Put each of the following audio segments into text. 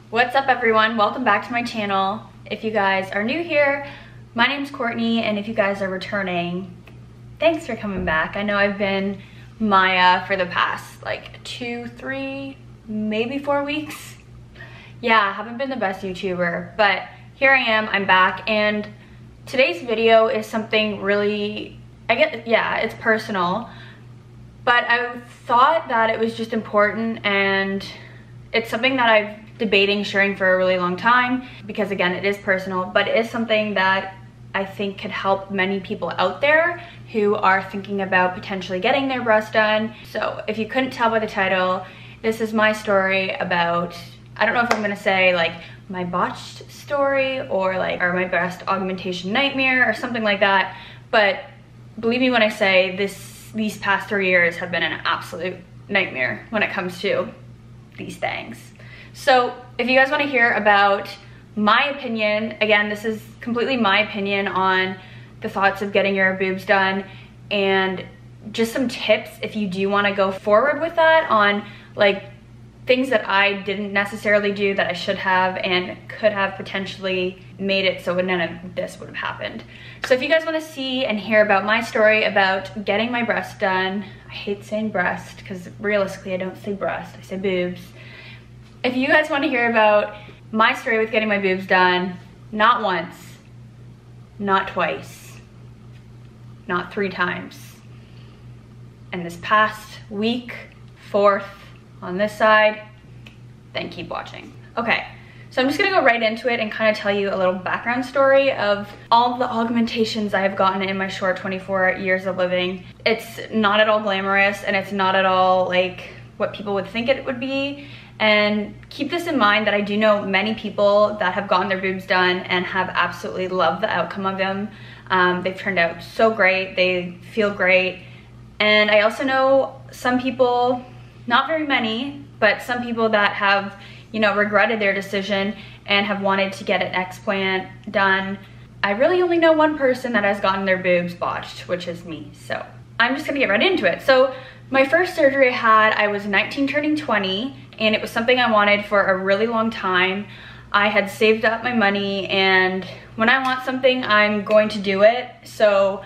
What's up everyone? Welcome back to my channel. If you guys are new here, my name's Courtney, and if you guys are returning, thanks for coming back. I know I've been Maya for the past like 2, 3, maybe 4 weeks. Yeah, I haven't been the best YouTuber, but here I am, I'm back, and today's video is something really, it's personal, but I thought that it was just important, and it's something that I've debating sharing for a really long time because, again, it is personal, but it is something that I think could help many people out there who are thinking about potentially getting their breasts done. So if you couldn't tell by the title, this is my story about, I don't know if I'm gonna say like my botched story or my breast augmentation nightmare or something like that, but believe me when I say these past 3 years have been an absolute nightmare when it comes to these things. So if you guys want to hear about my opinion, again, this is completely my opinion on the thoughts of getting your boobs done, and just some tips if you do want to go forward with that, on like things that I didn't necessarily do that I should have and could have potentially made it so none of this would have happened. So if you guys want to see and hear about my story about getting my breast done, I hate saying breast because realistically I don't say breast, I say boobs. If you guys want to hear about my story with getting my boobs done, not once, not twice, not 3 times, and this past week, 4th on this side, then keep watching. Okay, so I'm just gonna go right into it and kind of tell you a little background story of all the augmentations I have gotten in my short 24 years of living. It's not at all glamorous, and it's not at all like what people would think it would be. And keep this in mind that I do know many people that have gotten their boobs done and have absolutely loved the outcome of them. They've turned out so great, they feel great. And I also know some people, not very many, but some people that have, you know, regretted their decision and have wanted to get an explant done. I really only know one person that has gotten their boobs botched, which is me. So I'm just gonna get right into it. So my first surgery I was 19 turning 20, and it was something I wanted for a really long time. I had saved up my money, and when I want something, I'm going to do it. So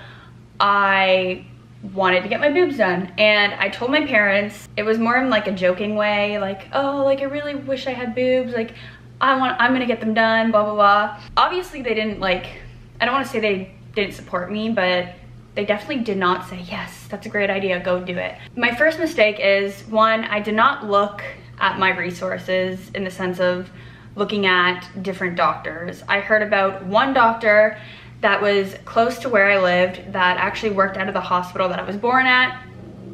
I wanted to get my boobs done, and I told my parents. It was more in like a joking way, like, oh, like I really wish I had boobs, like I'm gonna get them done, blah blah blah. Obviously they didn't, like, I don't want to say they didn't support me, but they definitely did not say, yes, that's a great idea, go do it. My first mistake is, one, I did not look at my resources in the sense of looking at different doctors. I heard about one doctor that was close to where I lived that actually worked out of the hospital that I was born at.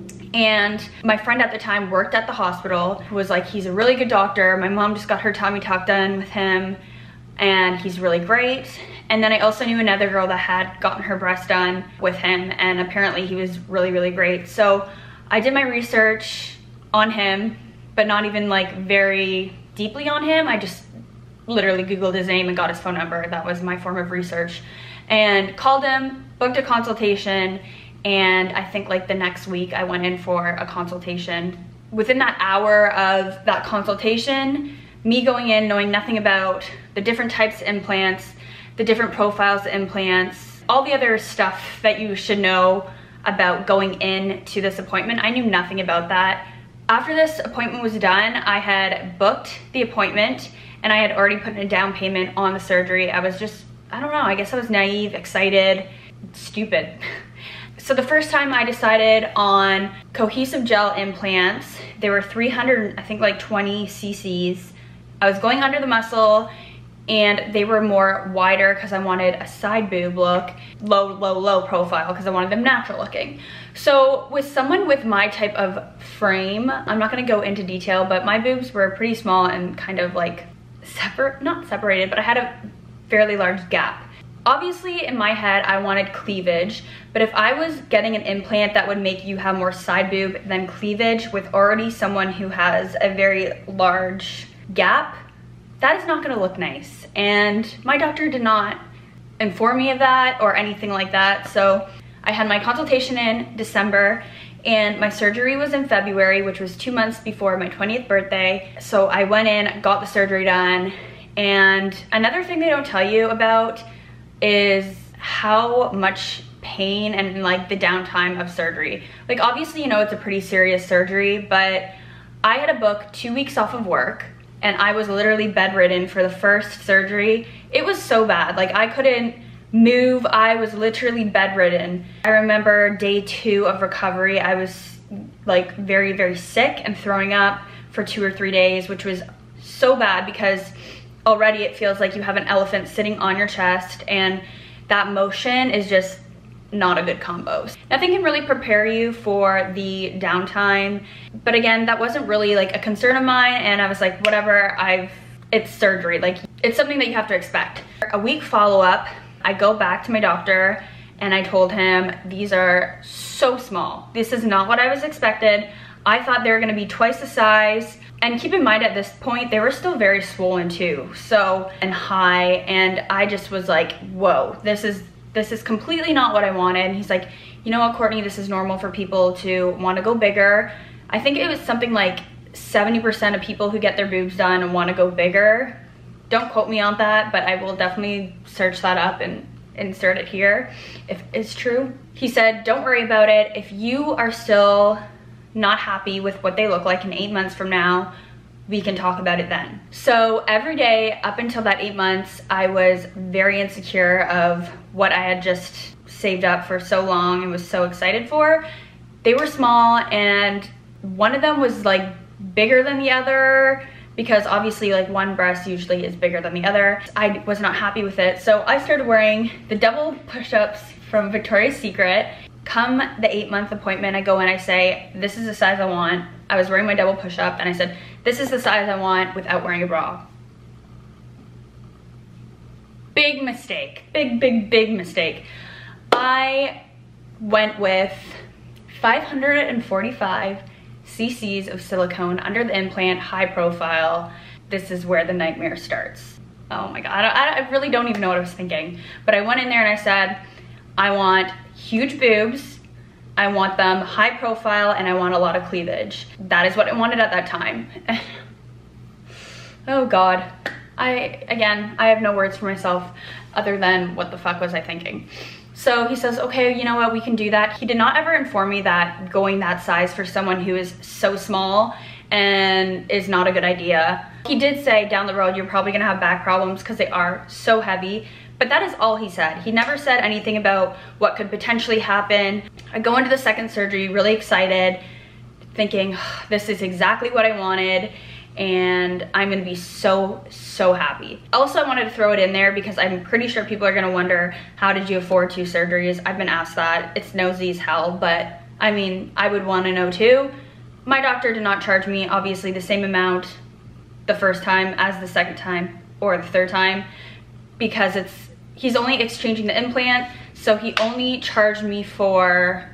And my friend at the time worked at the hospital, who was like, he's a really good doctor. My mom just got her tummy tuck done with him, and he's really great. And then I also knew another girl that had gotten her breast done with him, and apparently he was really, really great. So I did my research on him, but not even like very deeply on him. I just literally Googled his name and got his phone number. That was my form of research. And called him, booked a consultation, and I think like the next week I went in for a consultation. Within that hour of that consultation, me going in knowing nothing about the different types of implants, the different profiles of implants, all the other stuff that you should know about going into this appointment, I knew nothing about that. After this appointment was done, I had booked the appointment and I had already put in a down payment on the surgery. I was just, I don't know, I guess I was naive, excited, stupid. So the first time I decided on cohesive gel implants, they were 300, I think like 20 cc's. I was going under the muscle, and they were more wider because I wanted a side boob look, low profile because I wanted them natural looking. So with someone with my type of frame, I'm not gonna go into detail, but my boobs were pretty small and kind of like not separated, but I had a fairly large gap. Obviously in my head, I wanted cleavage, but if I was getting an implant that would make you have more side boob than cleavage with already someone who has a very large gap, that is not gonna look nice. And my doctor did not inform me of that or anything like that. So I had my consultation in December, and my surgery was in February, which was 2 months before my 20th birthday. So I went in, got the surgery done, and another thing they don't tell you about is how much pain and like the downtime of surgery. Like obviously, you know, it's a pretty serious surgery, but I had to book 2 weeks off of work and I was literally bedridden for the first surgery. It was so bad, like I couldn't move, I was literally bedridden. I remember day 2 of recovery, I was like very, very sick and throwing up for 2 or 3 days, which was so bad because already it feels like you have an elephant sitting on your chest, and that motion is just not a good combo. Nothing can really prepare you for the downtime, but again, that wasn't really like a concern of mine, and I was like, whatever, it's surgery, like it's something that you have to expect. A week follow-up, I go back to my doctor and I told him, these are so small. This is not what I was expected. I thought they were gonna be twice the size. And keep in mind at this point, they were still very swollen too, so, and high, and I just was like, whoa, this is completely not what I wanted. And he's like, you know what, Courtney, this is normal for people to want to go bigger. I think it was something like 70% of people who get their boobs done and want to go bigger. Don't quote me on that, but I will definitely search that up and insert it here if it's true. He said, don't worry about it. If you are still not happy with what they look like in 8 months from now, we can talk about it then. So every day up until that 8 months, I was very insecure of what I had just saved up for so long and was so excited for. They were small, and one of them was like bigger than the other, because obviously like one breast usually is bigger than the other. I was not happy with it. So I started wearing the double push-ups from Victoria's Secret. Come the 8-month appointment, I go in, I say, this is the size I want. I was wearing my double push-up and I said, this is the size I want without wearing a bra. Big mistake, big mistake. I went with 545 cc's of silicone under the implant, high profile. This is where the nightmare starts. Oh my God, I really don't even know what I was thinking. But I went in there and I said, I want huge boobs, I want them high profile, and I want a lot of cleavage. That is what I wanted at that time. Oh God. Again, I have no words for myself other than what the fuck was I thinking. So he says, okay, you know what, we can do that. He did not ever inform me that going that size for someone who is so small and is not a good idea. He did say down the road, you're probably gonna have back problems because they are so heavy. But that is all he said. He never said anything about what could potentially happen. I go into the second surgery really excited, thinking this is exactly what I wanted and I'm gonna be so happy. Also, I wanted to throw it in there because I'm pretty sure people are gonna wonder, how did you afford 2 surgeries? I've been asked that. It's nosy as hell, but I mean, I would wanna know too. My doctor did not charge me obviously the same amount the first time as the second time or the third time, because he's only exchanging the implant, so he only charged me for,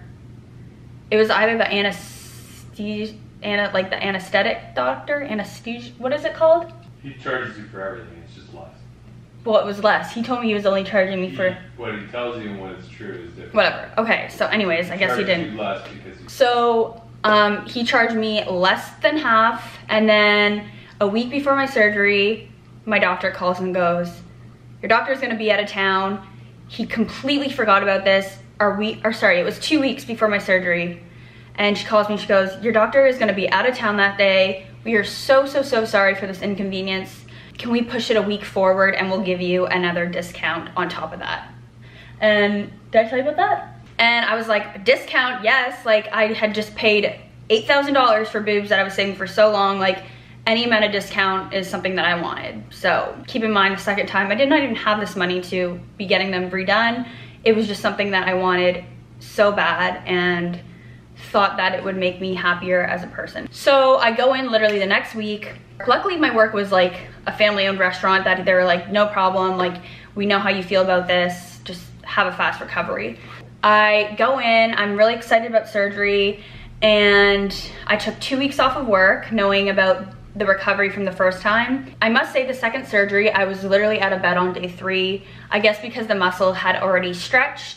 it was either the anesthesia, like the anesthetic doctor, anesthesia, what is it called? He charges you for everything, it's just less. Well, it was less. He told me he was only charging me for... What he tells you and what is true is different. Whatever. Okay, so anyways, I guess he didn't. Less because so, he charged me less than half, and then a week before my surgery, my doctor calls and goes, your doctor's gonna be out of town. He completely forgot about this. It was 2 weeks before my surgery. And she calls me, she goes, your doctor is gonna be out of town that day. We are so sorry for this inconvenience. Can we push it a week forward and we'll give you another discount on top of that? And did I tell you about that? And I was like, discount, yes. Like I had just paid $8,000 for boobs that I was saving for so long. Like any amount of discount is something that I wanted. So keep in mind the second time, I did not even have this money to be getting them redone. It was just something that I wanted so bad and thought that it would make me happier as a person. So I go in literally the next week. Luckily my work was like a family-owned restaurant that they were like, no problem, like we know how you feel about this, just have a fast recovery. I go in, I'm really excited about surgery, and I took 2 weeks off of work knowing about the recovery from the first time. I must say the second surgery, I was literally out of bed on day 3, I guess because the muscle had already stretched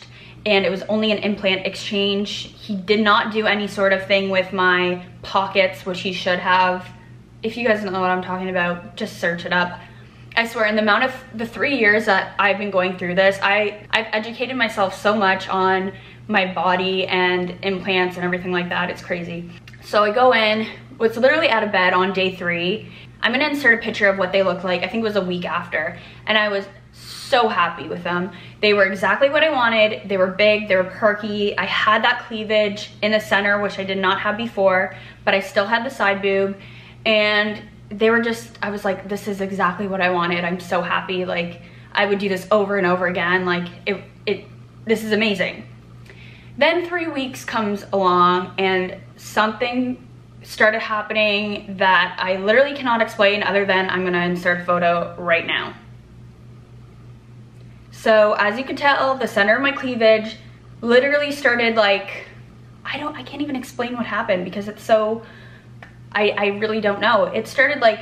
and it was only an implant exchange. He did not do any sort of thing with my pockets, which he should have. If you guys don't know what I'm talking about, just search it up. I swear, in the amount of the 3 years that I've been going through this, I've educated myself so much on my body and implants and everything like that. It's crazy. So I go in, was literally out of bed on day 3. I'm gonna insert a picture of what they look like. I think it was a week after, and I was so happy with them. They were exactly what I wanted. They were big, they were perky. I had that cleavage in the center, which I did not have before, but I still had the side boob, and they were just, I was like, this is exactly what I wanted. I'm so happy. Like, I would do this over and over again. Like, this is amazing. Then 3 weeks comes along and something started happening that I literally cannot explain other than I'm gonna insert a photo right now. So as you can tell, the center of my cleavage literally started like, I can't even explain what happened because it's so, I really don't know. It started like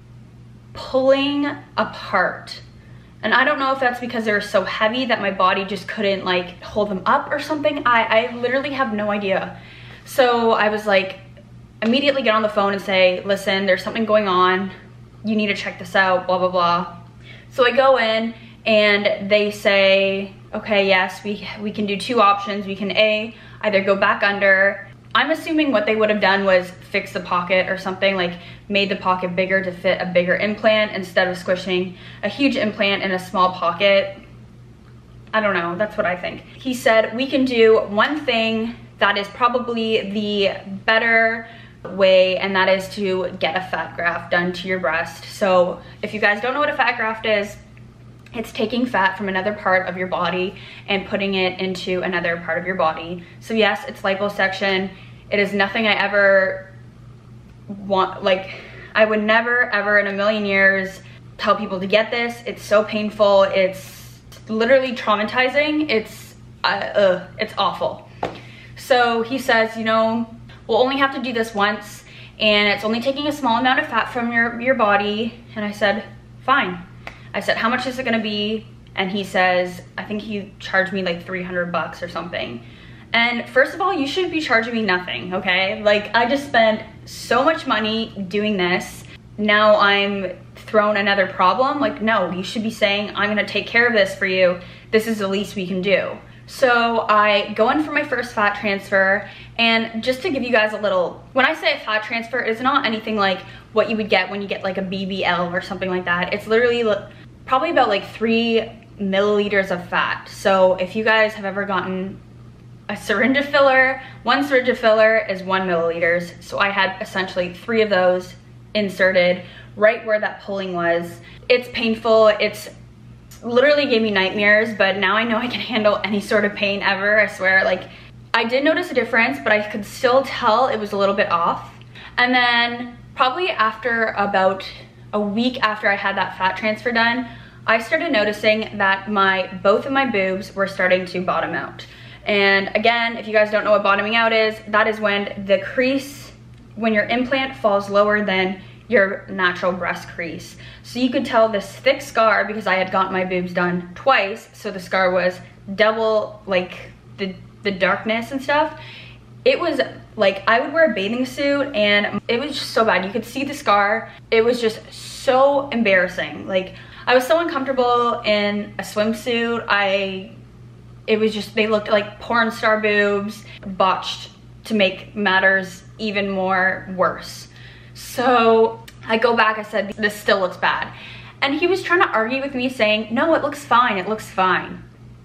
pulling apart. And I don't know if that's because they were so heavy that my body just couldn't like hold them up or something. I literally have no idea. So I was like, immediately get on the phone and say, listen, there's something going on. You need to check this out, blah, blah, blah. So I go in and they say, okay, yes, we can do 2 options. We can either go back under. I'm assuming what they would have done was fix the pocket or something, like made the pocket bigger to fit a bigger implant instead of squishing a huge implant in a small pocket. I don't know, that's what I think. He said, we can do one thing that is probably the better way, and that is to get a fat graft done to your breast. So if you guys don't know what a fat graft is, it's taking fat from another part of your body and putting it into another part of your body. So yes, it's liposuction. It is nothing I ever want, like, I would never ever in a million years tell people to get this. It's so painful. It's literally traumatizing. It's awful. So he says, you know, we'll only have to do this once and it's only taking a small amount of fat from your body. And I said, fine. I said, how much is it gonna be? And he says, I think he charged me like 300 bucks or something. And first of all, you shouldn't be charging me nothing, okay? Like, I just spent so much money doing this. Now I'm thrown another problem. Like, no, you should be saying, I'm gonna take care of this for you. This is the least we can do. So I go in for my first fat transfer, and just to give you guys a little, when I say a fat transfer, it's not anything like what you would get when you get like a BBL or something like that. It's literally probably about like 3 milliliters of fat. So if you guys have ever gotten a syringe of filler, 1 syringe of filler is 1 milliliters. So I had essentially 3 of those inserted right where that pulling was. It's painful. It's literally gave me nightmares, but now I know I can handle any sort of pain ever, I swear. Like, I did notice a difference, but I could still tell it was a little bit off. And then probably after about a week after I had that fat transfer done, I started noticing that both of my boobs were starting to bottom out. And again, if you guys don't know what bottoming out is, that is when the crease, when your implant falls lower than your natural breast crease. So you could tell this thick scar, because I had gotten my boobs done twice, so the scar was double, like the darkness and stuff. It was like, I would wear a bathing suit and it was just so bad. You could see the scar. It was just so embarrassing. Like, I was so uncomfortable in a swimsuit. It was just, they looked like porn star boobs, botched to make matters even more worse. So I go back, I said, this still looks bad. And he was trying to argue with me saying, no, it looks fine, it looks fine.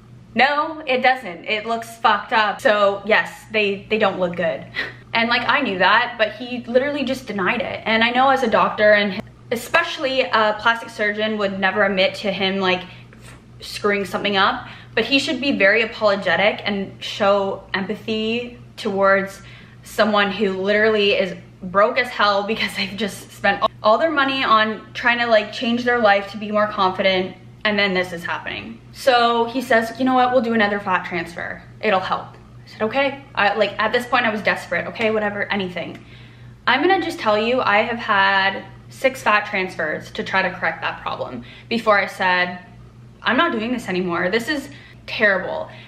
No, it doesn't, it looks fucked up. So yes, they don't look good. And like, I knew that, but he literally just denied it. And I know as a doctor, and especially a plastic surgeon, would never admit to him like screwing something up, but he should be very apologetic and show empathy towards someone who literally is broke as hell because they've just spent all their money on trying to like change their life to be more confident, and then this is happening. So he says, you know what, we'll do another fat transfer, it'll help. I said, okay. Like, at this point I was desperate. Okay, whatever, anything. I'm gonna just tell you, I have had 6 fat transfers to try to correct that problem before I said, I'm not doing this anymore. This is terrible.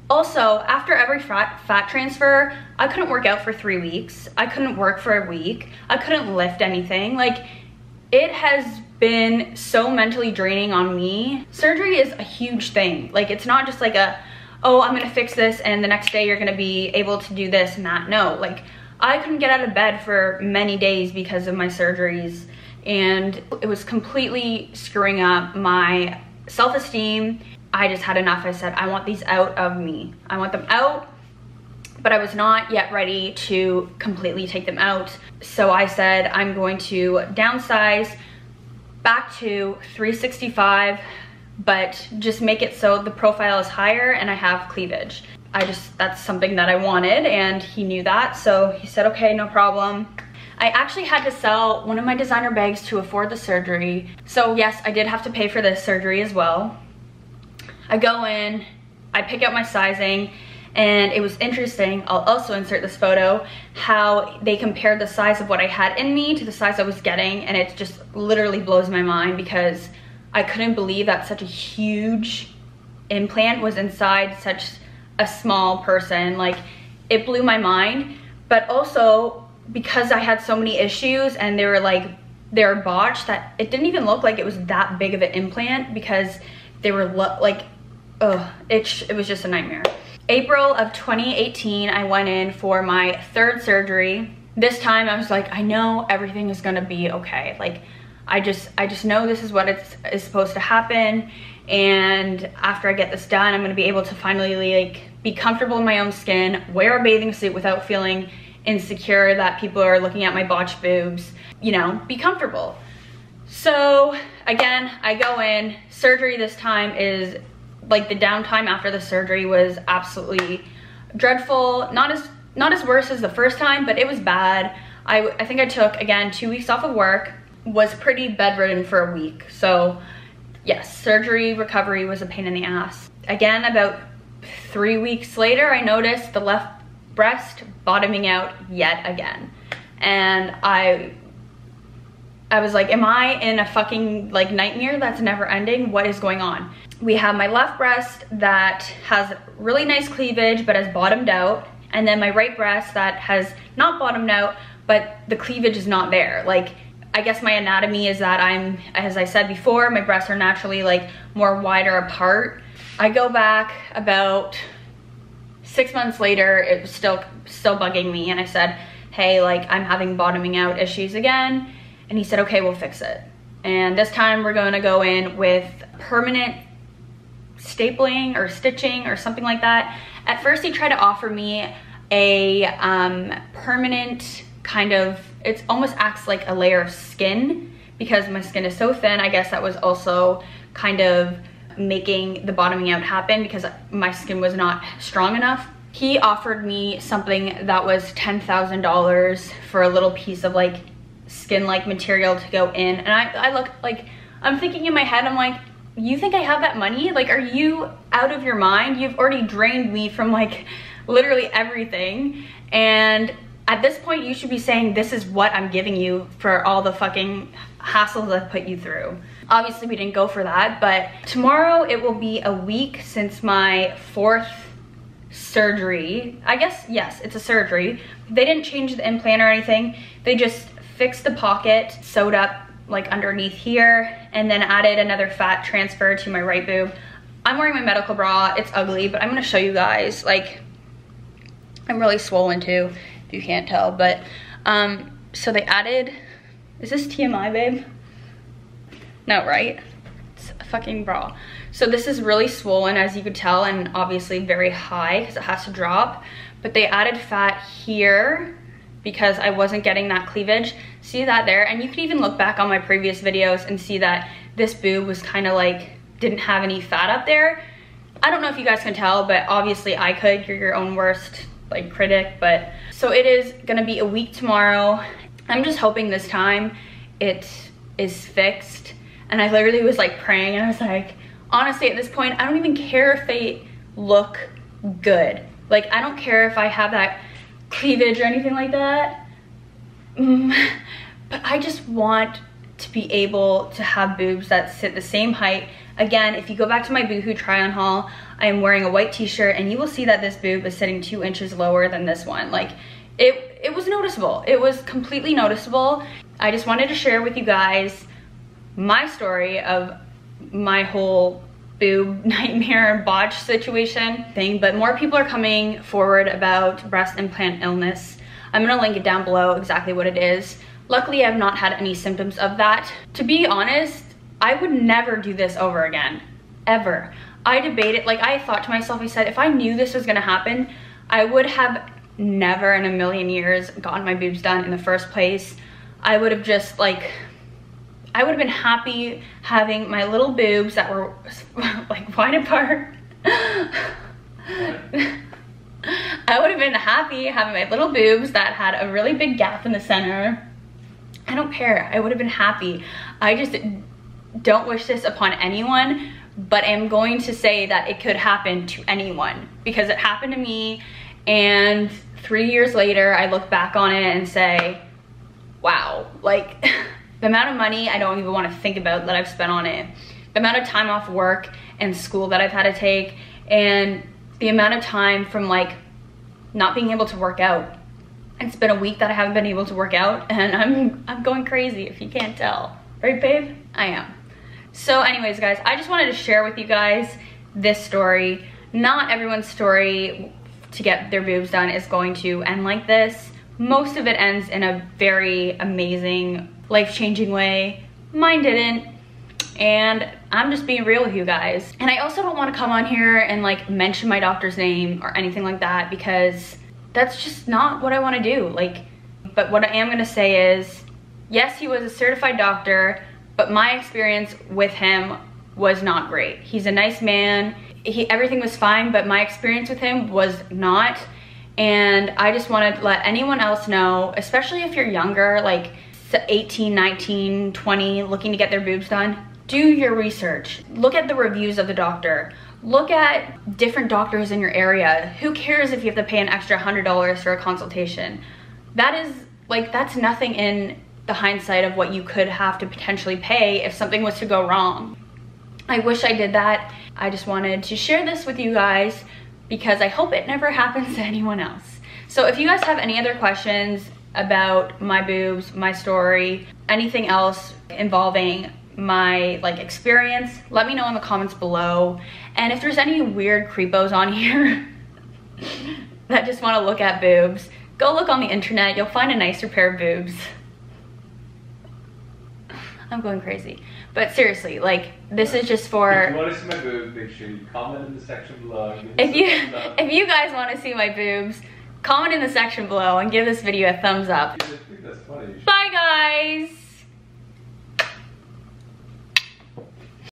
Also, after every fat transfer, I couldn't work out for 3 weeks. I couldn't work for a week. I couldn't lift anything. Like, it has been so mentally draining on me. Surgery is a huge thing. Like, it's not just like oh, I'm gonna fix this and the next day you're gonna be able to do this and that. No, like, I couldn't get out of bed for many days because of my surgeries, and it was completely screwing up my self-esteem. I just had enough. I said, I want these out of me. I want them out, but I was not yet ready to completely take them out. So I said, I'm going to downsize back to 365, but just make it so the profile is higher and I have cleavage. That's something that I wanted, and he knew that. So he said, okay, no problem. I actually had to sell one of my designer bags to afford the surgery. So yes, I did have to pay for this surgery as well. I go in, I pick out my sizing, and it was interesting, I'll also insert this photo, how they compared the size of what I had in me to the size I was getting, and it just literally blows my mind because I couldn't believe that such a huge implant was inside such a small person. Like, it blew my mind. But also, because I had so many issues and they were botched, that it didn't even look like it was that big of an implant because they were like, it was just a nightmare. April of 2018, I went in for my 3rd surgery. This time I was like, I know everything is gonna be okay. Like, I just know this is what is supposed to happen, and after I get this done, I'm gonna be able to finally like be comfortable in my own skin, wear a bathing suit without feeling insecure that people are looking at my botched boobs, you know, be comfortable. So again, I go in. Surgery this time is like, the downtime after the surgery was absolutely dreadful. Not as worse as the first time, but it was bad. I think I took, again, 2 weeks off of work, was pretty bedridden for a week. So yes, surgery recovery was a pain in the ass. Again, about 3 weeks later, I noticed the left breast bottoming out yet again. And I was like, am I in a fucking like nightmare that's never ending? What is going on? We have my left breast that has really nice cleavage but has bottomed out, and then my right breast that has not bottomed out but the cleavage is not there. Like, I guess my anatomy is that as I said before, my breasts are naturally like more wider apart. I go back about 6 months later, it was still bugging me, and I said, hey, like, I'm having bottoming out issues again. And he said, okay, we'll fix it. And this time we're gonna go in with permanent stapling or stitching or something like that. At first he tried to offer me a permanent kind of, it almost acts like a layer of skin because my skin is so thin. I guess that was also kind of making the bottoming out happen because my skin was not strong enough. He offered me something that was $10,000 for a little piece of like skin-like material to go in, and I look like, I'm thinking in my head, I'm like, you think I have that money? Like, are you out of your mind? You've already drained me from like literally everything, and at this point you should be saying, this is what I'm giving you for all the fucking hassles I've put you through. Obviously we didn't go for that, but tomorrow it will be a week since my 4th surgery. I guess, yes, it's a surgery. They didn't change the implant or anything. They just fixed the pocket, sewed up like underneath here, and then added another fat transfer to my right boob. I'm wearing my medical bra. It's ugly, but I'm gonna show you guys. Like, I'm really swollen too, if you can't tell. But so they added, is this TMI, babe? No, right? It's a fucking bra. So this is really swollen, as you could tell, and obviously very high because it has to drop. But they added fat here because I wasn't getting that cleavage. See that there? And you can even look back on my previous videos and see that this boob was kind of like, didn't have any fat up there. I don't know if you guys can tell, but obviously I could. You're your own worst like critic. But so it is gonna be a week tomorrow. I'm just hoping this time it is fixed. And I literally was like praying, and I was like, honestly at this point, I don't even care if they look good. Like, I don't care if I have that cleavage or anything like that. But I just want to to be able to have boobs that sit the same height. Again, if you go back to my Boohoo try on haul, I am wearing a white t-shirt and you will see that this boob is sitting 2 inches lower than this one. Like it was noticeable. It was completely noticeable. I just wanted to share with you guys my story of my whole boob nightmare botch situation thing, but more people are coming forward about breast implant illness. I'm gonna link it down below exactly what it is. Luckily, I've not had any symptoms of that. To be honest, I would never do this over again, ever. I debated, like I thought to myself, I said, if I knew this was gonna happen, I would have never in a million years gotten my boobs done in the first place. I would have just like, I would have been happy having my little boobs that were like wide apart. I would have been happy having my little boobs that had a really big gap in the center. I don't care. I would have been happy. I just don't wish this upon anyone, but I'm going to say that it could happen to anyone because it happened to me, and 3 years later, I look back on it and say, wow, like the amount of money I don't even want to think about that I've spent on it, the amount of time off work and school that I've had to take, and the amount of time from like not being able to work out. It's been a week that I haven't been able to work out and I'm going crazy if you can't tell. Right, babe? I am. So anyways, guys, I just wanted to share with you guys this story. Not everyone's story to get their boobs done is going to end like this. Most of it ends in a very amazing, life-changing way. Mine didn't. And I'm just being real with you guys. And I also don't want to come on here and like mention my doctor's name or anything like that because that's just not what I want to do. Like, but what I am going to say is, yes, he was a certified doctor, but my experience with him was not great. He's a nice man. Everything was fine, but my experience with him was not. And I just want to let anyone else know, especially if you're younger, like 18, 19, 20, looking to get their boobs done, do your research. Look at the reviews of the doctor. Look at different doctors in your area. Who cares if you have to pay an extra $100 for a consultation? That is like, that's nothing in the hindsight of what you could have to potentially pay if something was to go wrong. I wish I did that. I just wanted to share this with you guys because I hope it never happens to anyone else. So if you guys have any other questions about my boobs, my story, anything else involving my like experience, let me know in the comments below. And if there's any weird creepos on here that just want to look at boobs, go look on the internet. You'll find a nicer pair of boobs. I'm going crazy. But seriously, like, this is just for... If you want to see my boobs, make sure you comment in the section below. If you guys want to see my boobs, comment in the section below and give this video a thumbs up. I think that's funny. Bye, guys!